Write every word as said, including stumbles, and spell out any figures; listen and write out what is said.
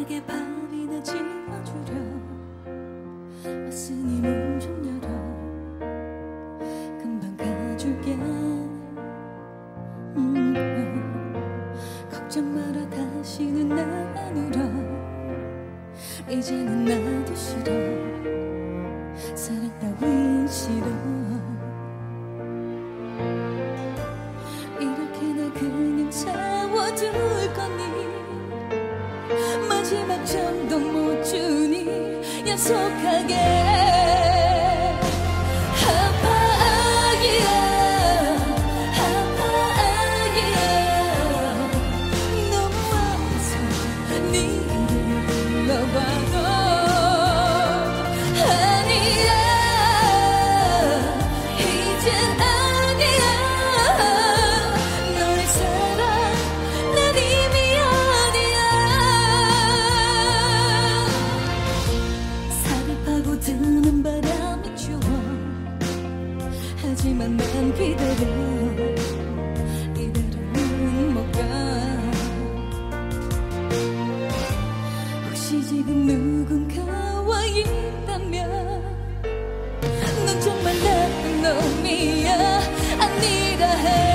내게 밤이나 지워주려 왔으니 문 좀 열어 금방 가줄게. 음, 걱정 마라 다시는 날 안 울어. 이제는 나도 싫어 사랑 따윈 싫어. 이렇게 날 그냥 채워둘 거니 마지막 정도 못 주니 약속하게. 드는 바람이 추워. 하지만 난 기다려 이대로는 못 가. 혹시 지금 누군가와 있다면 넌 정말 나쁜 놈이야 아니라 해.